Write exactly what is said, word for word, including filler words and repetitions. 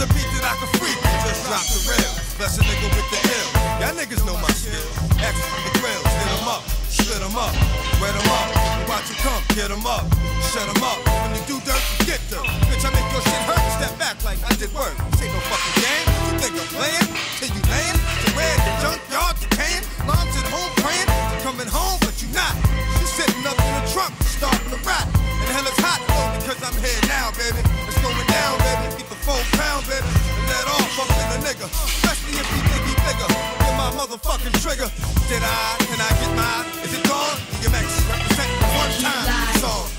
a beat that I can freak. Just drop the rail. Bless a nigga with the ill. Y'all niggas know my skill. Ask for the grills. Hit 'em up. Split 'em up. Wet 'em up. Watch you come. Get 'em up. Shut 'em up. When you do dirt, you get dirt. Bitch, I make your shit hurt. Step back like I did work. This ain't no fucking game. You think I'm playing? Till you laying? To where the junkyard decaying? Mom's at home praying. Coming home, but you not. She's sitting up in the trunk, starting to rap. And hell is hot, though, because I'm here now, baby. It's going down, baby. Get the four pound, baby. And let off up in a nigga. Especially if he think he bigger. Get my motherfucking trigger. Did I? Can I get mine? Is it gone? D M X represent one time. It's all.